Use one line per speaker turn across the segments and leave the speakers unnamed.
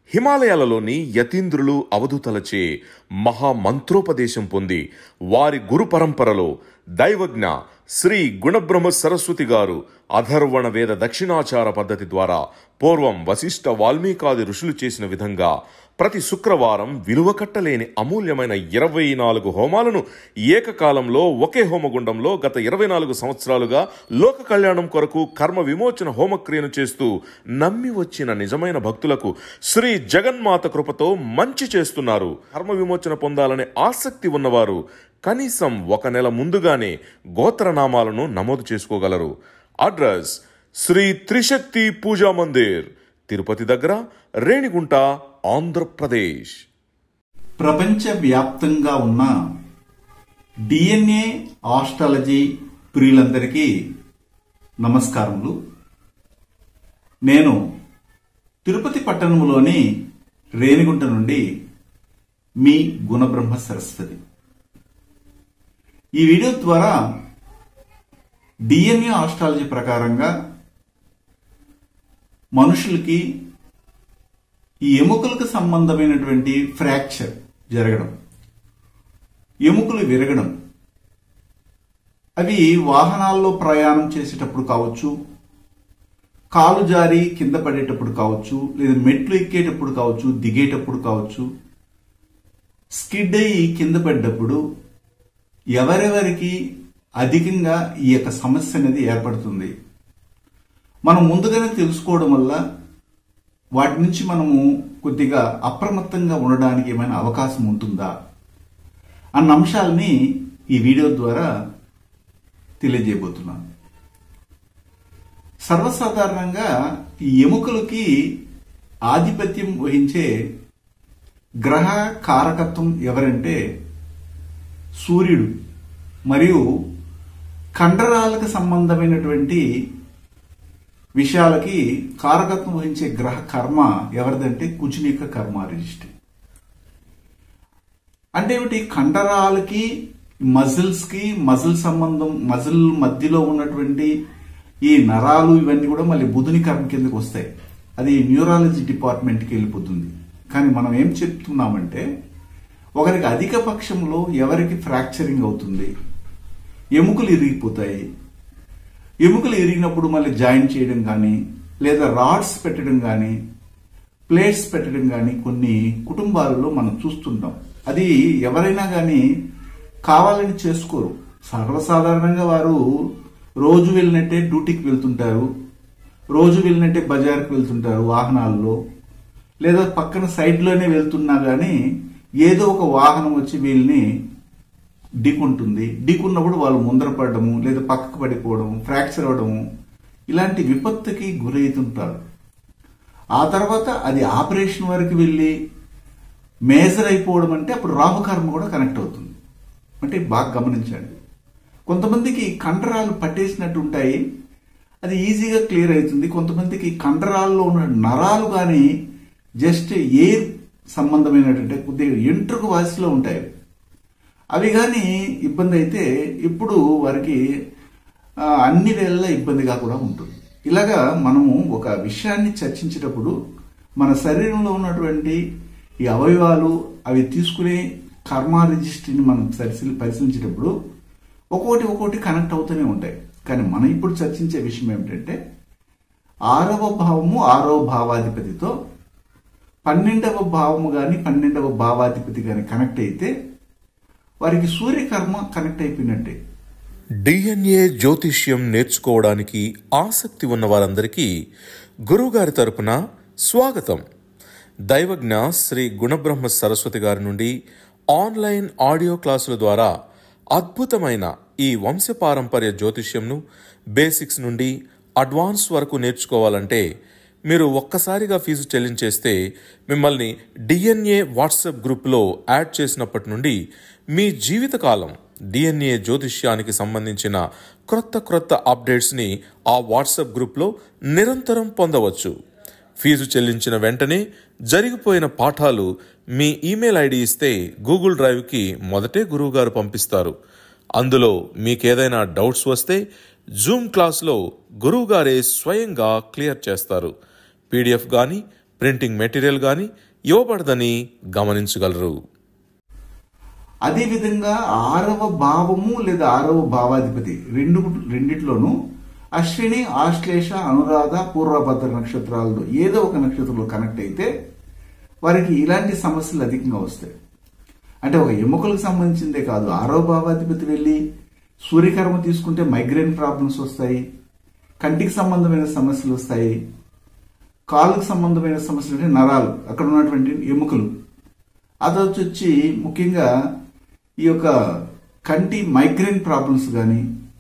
హిమాలయాలలోని యతీంద్రులు అవధూతలచే మహామంత్రోపదేశం పొంది వారి గురు పరంపరలో దైవజ్ఞ శ్రీ గుణబ్రహ్మ సరస్వతి గారు అధర్వణ వేద దక్షిణాచార పద్ధతి ద్వారా పూర్వం వశిష్ఠ వాల్మీకాది ఋషులు చేసిన విధంగా ప్రతి శుక్రవారం విలువ కట్టలేని అమూల్యమైన 24 హోమాలను ఏకకాలంలో ఒకే హోమగుండంలో గత 24 సంవత్సరాలుగా లోక కళ్యాణం కొరకు కర్మ విమోచన హోమక్రియను చేస్తూ నమ్మి వచ్చిన నిజమైన భక్తులకు శ్రీ జగన్మాత కృపతో మంచి చేస్తున్నారు. కర్మ విమోచన పొందాలనే ఆసక్తి ఉన్నవారు కనీసం 1 నెల ముందుగానే గోత్రనామాలను నమోదు చేసుకోగలరు. అడ్రస్ శ్రీ త్రిశక్తి పూజా మందిర్, తిరుపతి దగ్గర, రేణిగుంట, ఆంధ్రప్రదేశ్.
ప్రపంచవ్యాప్తంగా ఉన్న డిఎన్ఏ ఆస్ట్రాలజీ ప్రియులందరికీ నమస్కారములు. నేను తిరుపతి పట్టణంలోని రేణిగుంట నుండి మీ గుణబ్రహ్మ సరస్వతి. ఈ వీడియో ద్వారా డిఎన్ఏ ఆస్ట్రాలజీ ప్రకారంగా మనుషులకి ఈ ఎముకలకు సంబంధమైనటువంటి ఫ్రాక్చర్ జరగడం, ఎముకలు విరగడం, అవి వాహనాల్లో ప్రయాణం చేసేటప్పుడు కావచ్చు, కాలు జారి కింద పడేటప్పుడు కావచ్చు, లేదా మెట్లు ఎక్కేటప్పుడు కావచ్చు, దిగేటప్పుడు కావచ్చు, స్కిడ్ అయ్యి కింద పడ్డప్పుడు ఎవరెవరికి అధికంగా ఈ యొక్క సమస్య అనేది ఏర్పడుతుంది. మనం ముందుగానే తెలుసుకోవడం వల్ల వాటి నుంచి మనము కొద్దిగా అప్రమత్తంగా ఉండడానికి ఏమైనా అవకాశం ఉంటుందా అన్న అంశాలని ఈ వీడియో ద్వారా తెలియజేయబోతున్నాను. సర్వసాధారణంగా ఈ ఎముకలకి ఆధిపత్యం వహించే గ్రహ కారకత్వం ఎవరంటే సూర్యుడు. మరియు కండరాలకు సంబంధమైనటువంటి విషయాలకి కారకత్వం వహించే గ్రహ కర్మ ఎవరిదంటే కుజుని యొక్క కర్మ రిజిస్ట్రీ. అంటే ఏమిటి? కండరాలకి మజిల్స్ కి మజిల్ సంబంధం, మజిల్ మధ్యలో ఉన్నటువంటి ఈ నరాలు ఇవన్నీ కూడా మళ్ళీ బుధుని కర్మ కిందకి వస్తాయి. అది న్యూరాలజీ డిపార్ట్మెంట్కి వెళ్ళిపోతుంది. కానీ మనం ఏం చెప్తున్నామంటే ఒకరికి అధిక పక్షంలో ఎవరికి ఫ్రాక్చరింగ్ అవుతుంది, ఎముకలు ఇరిగిపోతాయి. ఎముకలు ఇరిగినప్పుడు మళ్ళీ జాయిన్ చేయడం కానీ, లేదా రాడ్స్ పెట్టడం కానీ, ప్లేట్స్ పెట్టడం కానీ కొన్ని కుటుంబాలలో మనం చూస్తుంటాం. అది ఎవరైనా కానీ కావాలని చేసుకోరు. సర్వసాధారణంగా వారు రోజు వెళ్ళినట్టే డ్యూటీకి వెళ్తుంటారు, రోజు వెళ్ళినట్టే బజార్కి వెళ్తుంటారు వాహనాల్లో, లేదా పక్కన సైడ్లోనే వెళ్తున్నా కానీ ఏదో ఒక వాహనం వచ్చి వీళ్ళని ఢీకుంటుంది. ఢీకున్నప్పుడు వాళ్ళు ముందర పడడము, లేదా పక్కకు పడిపోవడం, ఫ్రాక్చర్ అవ్వడము, ఇలాంటి విపత్తుకి గురవుతుంటారు. ఆ తర్వాత అది ఆపరేషన్ వరకు వెళ్ళి మేజర్ అయిపోవడం అంటే అప్పుడు రాహుకర్మ కూడా కనెక్ట్ అవుతుంది. అంటే బాగా గమనించండి. కొంతమందికి కండరాలు పట్టేసినట్టు ఉంటాయి, అది ఈజీగా క్లియర్ అవుతుంది. కొంతమందికి కండరాల్లో ఉన్న నరాలు కానీ జస్ట్ ఎయిర్ సంబంధమైనటువంటి కొద్దిగా ఎంట్రుకు వాసిలో ఉంటాయి. అవి కానీ ఇబ్బంది అయితే ఇప్పుడు వారికి అన్ని వేళ ఇబ్బందిగా కూడా ఉంటుంది. ఇలాగా మనము ఒక విషయాన్ని చర్చించేటప్పుడు మన శరీరంలో ఉన్నటువంటి ఈ అవయవాలు అవి తీసుకునే కర్మ రిజిస్ట్రీని మనం పరిశీలించేటప్పుడు ఒక్కొక్కటి కనెక్ట్ అవుతూనే ఉంటాయి. కానీ మనం ఇప్పుడు చర్చించే విషయం ఏమిటంటే 6వ భావము 6వ భావాధిపతితో 12వ భావము కానీ 12వ భావాధిపతి కానీ కనెక్ట్ అయితే వారికి సూర్యకర్మ కనెక్ట్ అయిపోయినట్టే.
డిఎన్ఏ జ్యోతిష్యం నేర్చుకోవడానికి ఆసక్తి ఉన్న వారందరికీ గురువుగారి తరపున స్వాగతం. దైవజ్ఞ శ్రీ గుణబ్రహ్మ సరస్వతి గారి నుండి ఆన్లైన్ ఆడియో క్లాసుల ద్వారా అద్భుతమైన ఈ వంశపారంపర్య జ్యోతిష్యంను బేసిక్స్ నుండి అడ్వాన్స్ వరకు నేర్చుకోవాలంటే మీరు ఒక్కసారిగా ఫీజు చెల్లించేస్తే మిమ్మల్ని డిఎన్ఏ వాట్సాప్ గ్రూప్లో యాడ్ చేసినప్పటి నుండి మీ జీవితకాలం డిఎన్ఏ జ్యోతిష్యానికి సంబంధించిన క్రొత్త అప్డేట్స్ని ఆ వాట్సాప్ గ్రూప్లో నిరంతరం పొందవచ్చు. ఫీజు చెల్లించిన వెంటనే జరిగిపోయిన పాఠాలు మీ ఈమెయిల్ ఐడి ఇస్తే గూగుల్ డ్రైవ్కి మొదటే గురువుగారు పంపిస్తారు. అందులో మీకేదైనా డౌట్స్ వస్తే జూమ్ క్లాస్లో గురువుగారే స్వయంగా క్లియర్ చేస్తారు. పీడిఎఫ్ కానీ ప్రింటింగ్ మెటీరియల్ కానీ ఇవ్వబడదని గమనించగలరు.
అదేవిధంగా 6వ భావము లేదా 6వ భావాధిపతి రెండిట్లోనూ అశ్విని, ఆశ్లేష, అనురాధ, పూర్వభద్ర నక్షత్రాల్లో ఏదో ఒక నక్షత్రంలో కనెక్ట్ అయితే వారికి ఇలాంటి సమస్యలు అధికంగా వస్తాయి. అంటే ఒక ఎముకలకు సంబంధించిందే కాదు, 6వ భావాధిపతి వెళ్ళి సూర్యకర్మ తీసుకుంటే మైగ్రేన్ ప్రాబ్లమ్స్ వస్తాయి, కంటికి సంబంధమైన సమస్యలు వస్తాయి, కాళ్ళకు సంబంధమైన సమస్యలు అంటే నరాలు, అక్కడ ఉన్నటువంటి ఎముకలు, అదొచ్చి ముఖ్యంగా ఈ యొక్క కంటి మైగ్రేన్ ప్రాబ్లమ్స్ కానీ,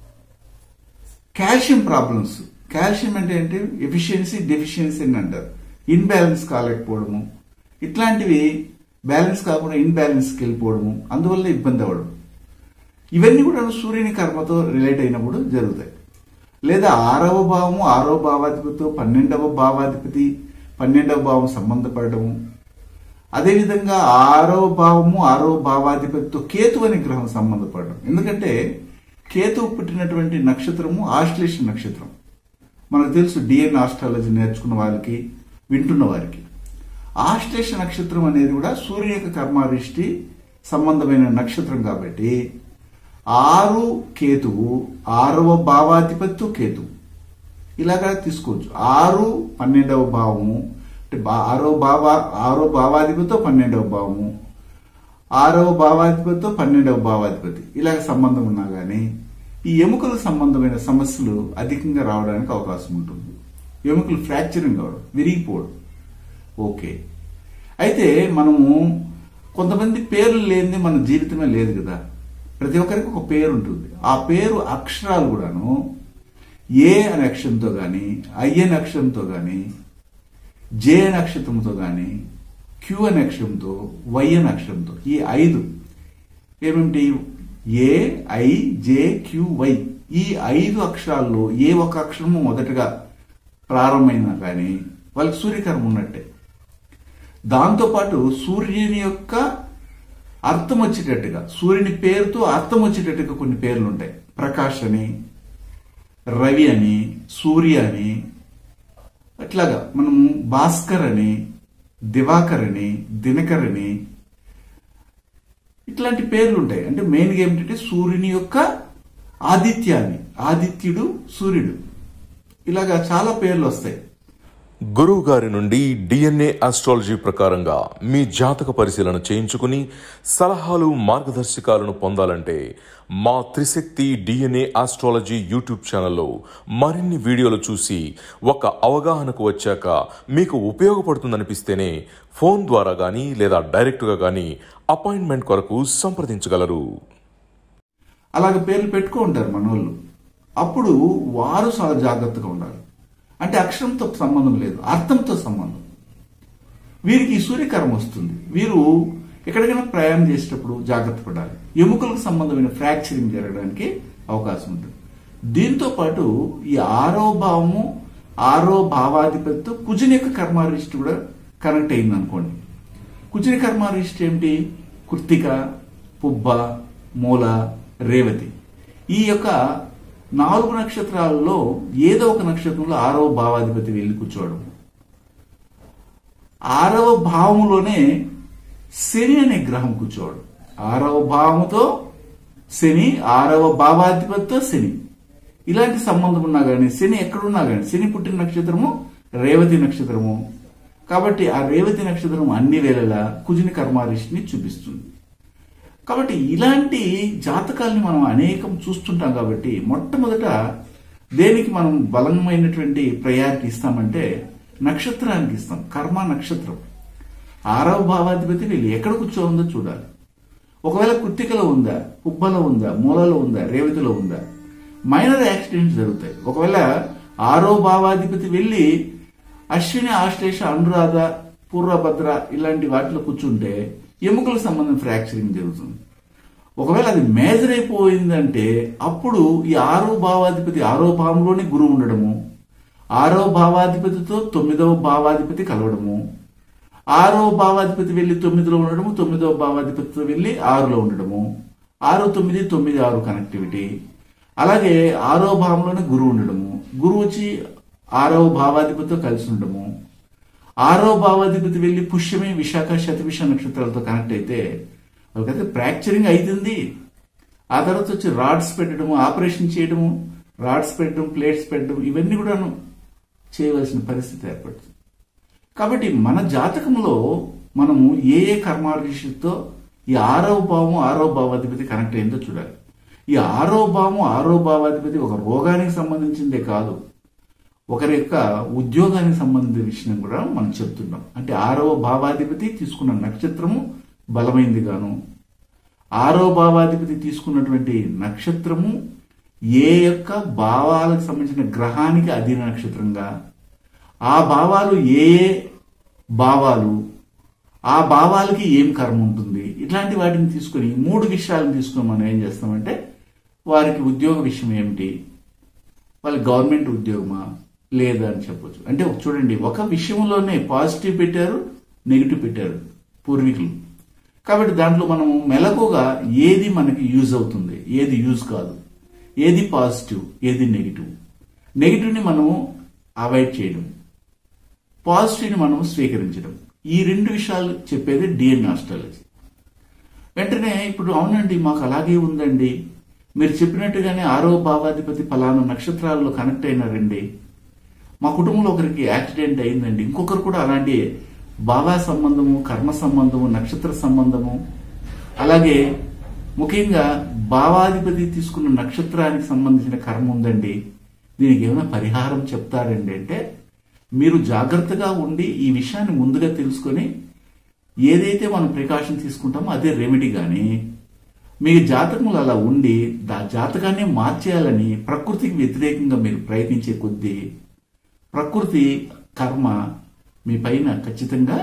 కాల్షియం ప్రాబ్లమ్స్. కాల్షియం అంటే ఏంటి, ఎఫిషియన్సీ డెఫిషియన్సీ అని అంటారు. ఇన్బ్యాలెన్స్ కాలేకపోవడము, ఇట్లాంటివి బ్యాలెన్స్ కాకుండా ఇన్బ్యాలెన్స్కి వెళ్ళిపోవడము, అందువల్ల ఇబ్బంది అవ్వడం, ఇవన్నీ కూడా సూర్యుని కర్మతో రిలేట్ అయినప్పుడు జరుగుతాయి. లేదా 6వ భావము 6వ భావాధిపతితో 12వ భావాధిపతి 12వ భావం సంబంధపడము, అదేవిధంగా 6వ భావము 6వ భావాధిపతితో కేతు అనే గ్రహం సంబంధపడడం. ఎందుకంటే కేతువు పుట్టినటువంటి నక్షత్రము ఆశ్లేష నక్షత్రం. మనకు తెలుసు, డిఎన్ ఆస్ట్రాలజీ నేర్చుకున్న వాళ్ళకి, వింటున్న వారికి ఆశ్లేష నక్షత్రం అనేది కూడా సూర్యుని యొక్క కర్మారిష్టి సంబంధమైన నక్షత్రం కాబట్టి 6 కేతువు 6వ భావాధిపతితో కేతువు ఇలాగా తీసుకోవచ్చు. 6 12వ భావము అంటే 6వ భావాధిపతితో 12వ భావము, 6వ భావాధిపతితో 12వ భావాధిపతి ఇలాగ సంబంధం ఉన్నా కానీ ఈ ఎముకలకు సంబంధమైన సమస్యలు అధికంగా రావడానికి అవకాశం ఉంటుంది. ఎముకలు ఫ్రాక్చరింగ్ అవడం, విరిగిపోవడం. ఓకే, అయితే మనము కొంతమంది పేర్లు లేనిది మన జీవితమే లేదు కదా. ప్రతి ఒక్కరికి ఒక పేరు ఉంటుంది. ఆ పేరు అక్షరాలు కూడాను ఏ అనే అక్షరంతో కానీ, ఐ అనే అక్షరంతో కానీ, జే అనే అక్షరంతో కానీ, క్యూ అనే అక్షరంతో, వై అనే అక్షరంతో, ఈ 5 ఏమిటి, A, I, J, Q, Y, ఈ 5 అక్షరాల్లో ఏ ఒక అక్షరము మొదటగా ప్రారంభమైనా కానీ వాళ్ళకి సూర్యకర్మ ఉన్నట్టే. దాంతోపాటు సూర్యుని యొక్క అర్థం వచ్చేటట్టుగా, సూర్యుని పేరుతో అర్థం వచ్చేటట్టుగా కొన్ని పేర్లు ఉంటాయి. ప్రకాష్ అని, రవి అని, సూర్య అని, అట్లాగా మనము భాస్కర్ అని, దివాకర్ అని, దినకర్ అని, ఇట్లాంటి పేర్లు ఉంటాయి. అంటే మెయిన్గా ఏమిటంటే సూర్యుని యొక్క ఆదిత్యాన్ని, ఆదిత్యుడు, సూర్యుడు, ఇలాగా చాలా పేర్లు వస్తాయి.
గురువు గారి నుండి డిఎన్ఏ ఆస్ట్రాలజీ ప్రకారంగా మీ జాతక పరిశీలన చేయించుకుని సలహాలు, మార్గదర్శకాలను పొందాలంటే మా త్రిశక్తి డిఎన్ఏ ఆస్ట్రాలజీ యూట్యూబ్ ఛానల్లో మరిన్ని వీడియోలు చూసి ఒక అవగాహనకు వచ్చాక మీకు ఉపయోగపడుతుందనిపిస్తేనే ఫోన్ ద్వారా కానీ లేదా డైరెక్ట్గా కానీ అపాయింట్మెంట్ కొరకు సంప్రదించగలరు.
అలాగ పేర్లు పెట్టుకో ఉంటారు మన వాళ్ళు. అప్పుడు వారు చాలా జాగ్రత్తగా ఉండాలి. అంటే అక్షరంతో సంబంధం లేదు, అర్థంతో సంబంధం. వీరికి ఈ సూర్యకర్మ వస్తుంది. వీరు ఎక్కడికైనా ప్రయాణం చేసేటప్పుడు జాగ్రత్త పడాలి. ఎముకలకు సంబంధమైన ఫ్రాక్చరింగ్ జరగడానికి అవకాశం ఉంటుంది. దీంతో పాటు ఈ 6వ భావము 6వ భావాధిపతితో కుజుని యొక్క కర్మారిష్టి కూడా కనెక్ట్ అయింది అనుకోండి. కుజుని కర్మారిష్టి ఏమిటి, కృత్తిక, పుబ్బ, మూల, రేవతి, ఈ యొక్క 4 నక్షత్రాలలో ఏదో ఒక నక్షత్రంలో 6వ భావాధిపతి వెళ్ళి కూర్చోవడం. 6వ భావములోనే శని అనే గ్రహం కూర్చోవడం. 6వ భావముతో శని, 6వ భావాధిపతితో శని, ఇలాంటి సంబంధం ఉన్నా కానీ, శని ఎక్కడున్నా కానీ, శని పుట్టిన నక్షత్రము రేవతి నక్షత్రము కాబట్టి ఆ రేవతి నక్షత్రం అన్ని వేళలా కుజుని కర్మారిష్టిని చూపిస్తుంది. కాబట్టి ఇలాంటి జాతకాలని మనం అనేకం చూస్తుంటాం. కాబట్టి మొట్టమొదట దేనికి మనం బలమైనటువంటి ప్రయారిటీ ఇస్తామంటే నక్షత్రానికి ఇస్తాం. కర్మ నక్షత్రం 6వ భావాధిపతి వెళ్ళి ఎక్కడ కూర్చోందో చూడాలి. ఒకవేళ కృత్తికలో ఉందా, పుబ్బలో ఉందా, మూలలో ఉందా, రేవతిలో ఉందా, మైనర్ యాక్సిడెంట్స్ జరుగుతాయి. ఒకవేళ 6వ భావాధిపతి వెళ్ళి అశ్విని, ఆశ్లేష, అనురాధ, పూర్వభద్ర ఇలాంటి వాటిలో కూర్చుంటే ఎముకలకు సంబంధం ఫ్రాక్చరింగ్ జరుగుతుంది. ఒకవేళ అది మేజర్ అయిపోయిందంటే అప్పుడు ఈ 6వ భావాధిపతి 6వ భావంలోనే గురువు ఉండడము, 6వ భావాధిపతితో 9వ భావాధిపతి కలవడము, 6వ భావాధిపతి వెళ్ళి 9లో ఉండడము, 9వ భావాధిపతితో వెళ్ళి 6లో ఉండడము, 6, 9, 9, 6 కనెక్టివిటీ. అలాగే 6వ భావంలోనే గురువు ఉండడము, గురువు వచ్చి 6వ భావాధిపతితో కలిసి ఉండడము, ఆరో భావాధిపతి వెళ్లి పుష్యమి విశాఖ శతభిష నక్షత్రాలతో కనెక్ట్ అయితే వాళ్ళకైతే ఫ్రాక్చరింగ్ అవుతుంది. ఆ తర్వాత వచ్చి రాడ్స్ పెట్టడము, ఆపరేషన్ చేయడము, రాడ్స్ పెట్టడం, ప్లేట్స్ పెట్టడం, ఇవన్నీ కూడాను చేయవలసిన పరిస్థితి ఏర్పడుతుంది. కాబట్టి మన జాతకంలో మనము ఏ ఏ కర్మార్జితో ఈ ఆరో భావాధిపతి కనెక్ట్ అయిందో చూడాలి. ఈ ఆరో భావాధిపతి ఒక రోగానికి సంబంధించిందే కాదు, ఒకరి యొక్క ఉద్యోగానికి సంబంధించిన విషయం కూడా మనం చెప్తున్నాం. అంటే ఆరవ భావాధిపతి తీసుకున్న నక్షత్రము బలమైంది గాను, ఆరో భావాధిపతి తీసుకున్నటువంటి నక్షత్రము ఏ యొక్క భావాలకు సంబంధించిన గ్రహానికి అధీన నక్షత్రంగా, ఆ భావాలు ఏ భావాలు, ఆ భావాలకి ఏం కర్మ ఉంటుంది, ఇట్లాంటి వాటిని తీసుకొని 3 విషయాలను తీసుకొని మనం ఏం చేస్తామంటే వారికి ఉద్యోగ విషయం ఏమిటి, వాళ్ళ గవర్నమెంట్ ఉద్యోగమా లేదా అని చెప్పొచ్చు. అంటే చూడండి, ఒక విషయంలోనే పాజిటివ్ పెట్టారు, నెగిటివ్ పెట్టారు పూర్వీకులు. కాబట్టి దాంట్లో మనము మెలకుగా ఏది మనకి యూజ్ అవుతుంది, ఏది యూజ్ కాదు, ఏది పాజిటివ్, ఏది నెగిటివ్, నెగిటివ్ని మనము అవాయిడ్ చేయడం, పాజిటివ్ని మనము స్వీకరించడం, ఈ 2 విషయాలు చెప్పేది డిఎన్ఏ ఆస్ట్రాలజీ. వెంటనే ఇప్పుడు అవునండి మాకు అలాగే ఉందండి, మీరు చెప్పినట్టుగానే ఆరో భావాధిపతి ఫలానా నక్షత్రాల్లో కనెక్ట్ అయినారండి, మా కుటుంబంలో ఒకరికి యాక్సిడెంట్ అయిందండి, ఇంకొకరు కూడా అలాంటి భావా సంబంధము, కర్మ సంబంధము, నక్షత్ర సంబంధము, అలాగే ముఖ్యంగా భావాధిపతి తీసుకున్న నక్షత్రానికి సంబంధించిన కర్మ ఉందండి, దీనికి ఏమైనా పరిహారం చెప్తారండి అంటే మీరు జాగ్రత్తగా ఉండి ఈ విషయాన్ని ముందుగా తెలుసుకొని ఏదైతే మనం ప్రికాషన్ తీసుకుంటామో అదే రెమెడీ. కానీ మీ జాతకములు అలా ఉండి జాతకాన్ని మార్చేయాలని ప్రకృతికి వ్యతిరేకంగా మీరు ప్రయత్నించే కొద్దీ ప్రకృతి కర్మ మీ పైన ఖచ్చితంగా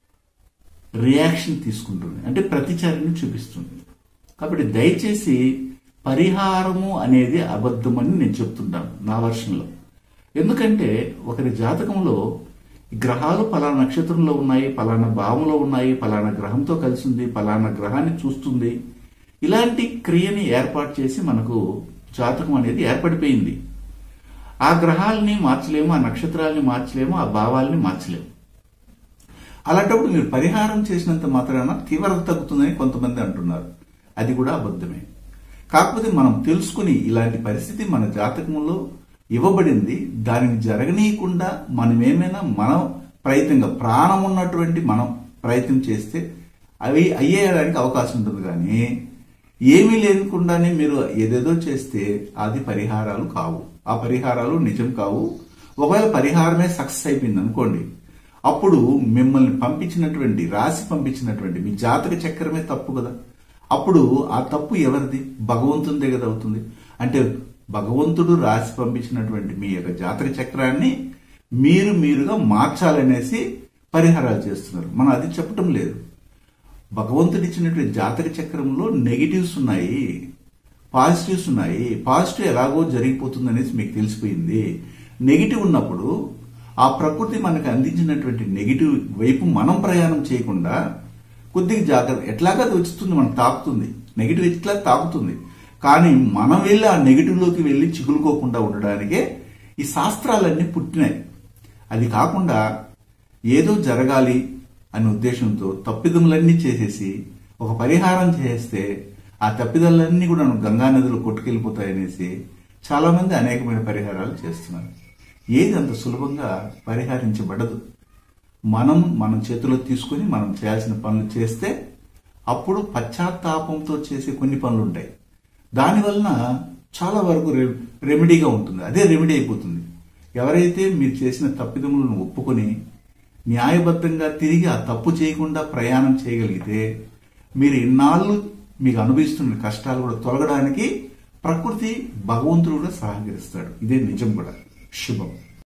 రియాక్షన్ తీసుకుంటుంది, అంటే ప్రతిచర్యను చూపిస్తుంది. కాబట్టి దయచేసి పరిహారము అనేది అబద్ధమని నేను చెప్తుంటాను నా వర్షన్లో. ఎందుకంటే ఒకరి జాతకంలో గ్రహాలు పలానా నక్షత్రంలో ఉన్నాయి, పలానా భావంలో ఉన్నాయి, పలానా గ్రహంతో కలిసి ఉంది, పలానా గ్రహాన్ని చూస్తుంది, ఇలాంటి క్రియని ఏర్పాటు చేసి మనకు జాతకం అనేది ఏర్పడిపోయింది. ఆ గ్రహాలని మార్చలేము, ఆ నక్షత్రాలని మార్చలేము, ఆ భావాలని మార్చలేము. అలాంటప్పుడు మీరు పరిహారం చేసినంత మాత్రాన తీవ్రత తగ్గుతుందని కొంతమంది అంటున్నారు. అది కూడా అబద్ధమే. కాకపోతే మనం తెలుసుకుని ఇలాంటి పరిస్థితి మన జాతకంలో ఇవ్వబడింది, దానిని జరగనీయకుండా మనం ఏమైనా మనం ప్రయత్నంగా ప్రాణం ఉన్నటువంటి మనం ప్రయత్నం చేస్తే అవి అయ్యేయడానికి అవకాశం ఉంటుంది. కానీ ఏమీ లేకుండానే మీరు ఏదేదో చేస్తే అది పరిహారాలు కావు, ఆ పరిహారాలు నిజం కావు. ఒకవేళ పరిహారమే సక్సెస్ అయిపోయింది అనుకోండి, అప్పుడు మిమ్మల్ని పంపించినటువంటి రాశి పంపించినటువంటి మీ జాతక చక్రమే తప్పు కదా. అప్పుడు ఆ తప్పు ఎవరిది? భగవంతునిదే కదా అవుతుంది. అంటే భగవంతుడు రాశి పంపించినటువంటి మీ యొక్క జాతక చక్రాన్ని మీరుగా మార్చాలనేసి పరిహారాలు చేస్తున్నారు. మనం అది చెప్పటం లేదు. భగవంతుడు ఇచ్చినటువంటి జాతక చక్రంలో నెగిటివ్స్ ఉన్నాయి, పాజిటివ్స్ ఉన్నాయి. పాజిటివ్ ఎలాగో జరిగిపోతుంది అనేసి మీకు తెలిసిపోయింది. నెగిటివ్ ఉన్నప్పుడు ఆ ప్రకృతి మనకు అందించినటువంటి నెగిటివ్ వైపు మనం ప్రయాణం చేయకుండా కొద్దిగా జాగ్రత్త. ఎట్లాగా అది వస్తుంది, మనకు తాకుతుంది, నెగిటివ్ ఎట్లా తాకుతుంది. కానీ మనం వెళ్ళి ఆ నెగిటివ్లోకి వెళ్ళి చిగులుకోకుండా ఉండడానికే ఈ శాస్త్రాలన్నీ పుట్టినాయి. అది కాకుండా ఏదో జరగాలి అనే ఉద్దేశంతో తప్పిదములన్నీ చేసేసి ఒక పరిహారం చేస్తే ఆ తప్పిదాలన్నీ కూడా గంగా నదిలో కొట్టుకెళ్ళిపోతాయనేసి చాలా మంది అనేకమైన పరిహారాలు చేస్తున్నారు. ఏది అంత సులభంగా పరిహరించబడదు. మనం చేతిలో తీసుకుని మనం చేయాల్సిన పనులు చేస్తే అప్పుడు పశ్చాత్తాపంతో చేసే కొన్ని పనులు ఉంటాయి. దానివలన చాలా వరకు రెమెడీగా ఉంటుంది, అదే రెమెడీ అయిపోతుంది. ఎవరైతే మీరు చేసిన తప్పిదములను ఒప్పుకొని న్యాయబద్ధంగా తిరిగి ఆ తప్పు చేయకుండా ప్రయాణం చేయగలిగితే మీరు ఇన్నాళ్ళు మీకు అనుభవిస్తున్న కష్టాలు కూడా తొలగడానికి ప్రకృతి భగవంతుడు కూడా సహకరిస్తాడు. ఇదే నిజం కూడా. శుభం.